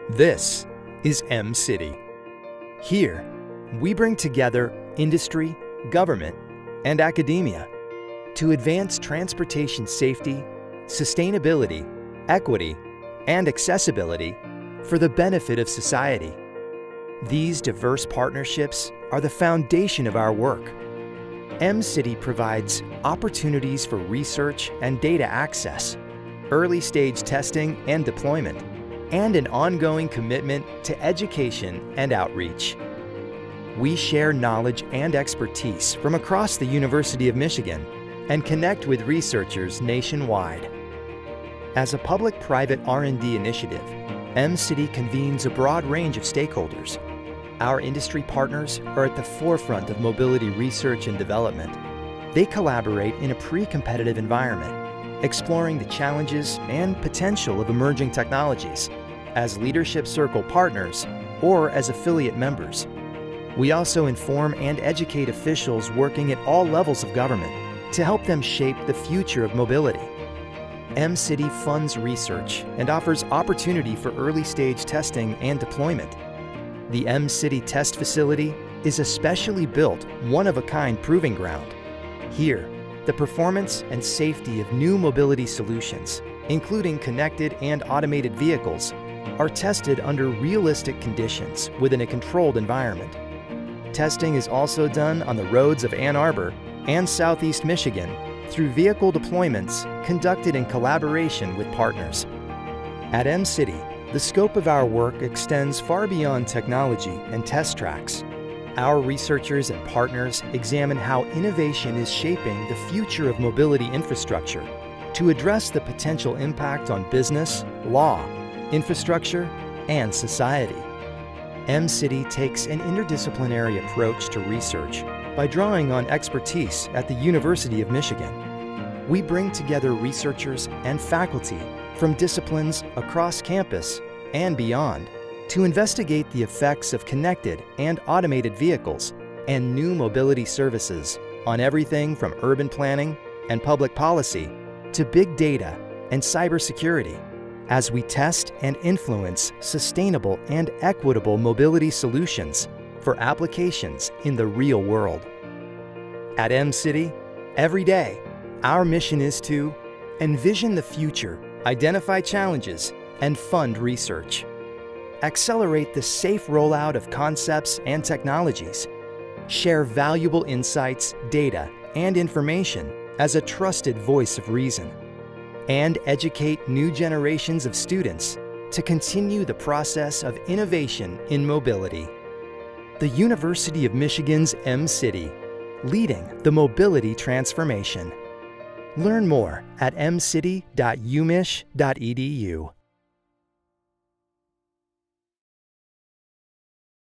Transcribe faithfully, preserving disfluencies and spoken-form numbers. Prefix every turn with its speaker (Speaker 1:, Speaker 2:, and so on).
Speaker 1: This is Mcity. Here, we bring together industry, government, and academia to advance transportation safety, sustainability, equity, and accessibility for the benefit of society. These diverse partnerships are the foundation of our work. Mcity provides opportunities for research and data access, early-stage testing and deployment, and an ongoing commitment to education and outreach. We share knowledge and expertise from across the University of Michigan and connect with researchers nationwide. As a public-private R and D initiative, Mcity convenes a broad range of stakeholders. Our industry partners are at the forefront of mobility research and development. They collaborate in a pre-competitive environment, exploring the challenges and potential of emerging technologies as leadership circle partners or as affiliate members. We also inform and educate officials working at all levels of government to help them shape the future of mobility. Mcity funds research and offers opportunity for early-stage testing and deployment. The Mcity Test Facility is a specially built, one-of-a-kind proving ground. Here, the performance and safety of new mobility solutions, including connected and automated vehicles, are tested under realistic conditions within a controlled environment. Testing is also done on the roads of Ann Arbor and Southeast Michigan through vehicle deployments conducted in collaboration with partners. At Mcity, the scope of our work extends far beyond technology and test tracks. Our researchers and partners examine how innovation is shaping the future of mobility infrastructure to address the potential impact on business, law, infrastructure, and society. Mcity takes an interdisciplinary approach to research by drawing on expertise at the University of Michigan. We bring together researchers and faculty from disciplines across campus and beyond to investigate the effects of connected and automated vehicles and new mobility services on everything from urban planning and public policy to big data and cybersecurity as we test and influence sustainable and equitable mobility solutions for applications in the real world. At Mcity, every day, our mission is to envision the future, identify challenges, and fund research. Accelerate the safe rollout of concepts and technologies. Share valuable insights, data, and information as a trusted voice of reason. And educate new generations of students to continue the process of innovation in mobility. The University of Michigan's Mcity, leading the mobility transformation. Learn more at mcity dot u mich dot e d u.